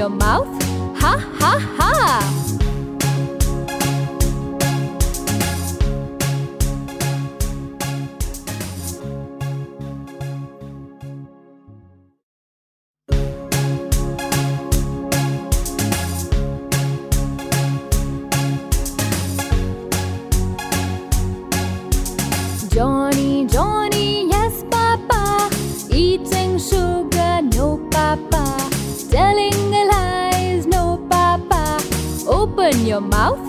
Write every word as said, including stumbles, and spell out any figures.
your mouth. Ha ha ha. Johnny, Johnny, yes, Papa. Eating sugar, no, Papa. Telling lies, no, Papa. Open your mouth.